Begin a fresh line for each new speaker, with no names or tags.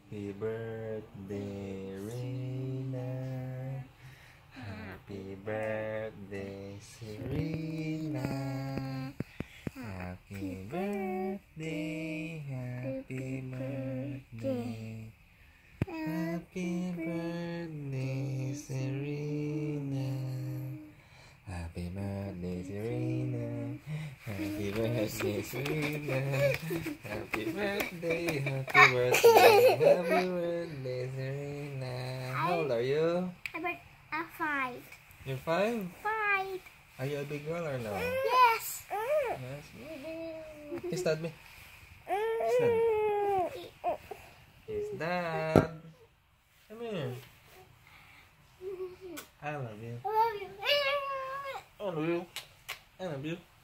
Happy birthday, Rina. Happy birthday, Serena. Happy birthday, happy birthday. Happy birthday, Serena. Happy birthday, Serena. Happy birthday, Serena. Happy birthday, happy birthday, happy birthday, Serena. How old are you?
I'm 5.
You're 5?
5.
Are you a big girl or no?
Yes.
Yes. Kiss Dad me. Kiss Dad. Kiss Dad. Come here. I love you.
I love you.
I love you. I love you.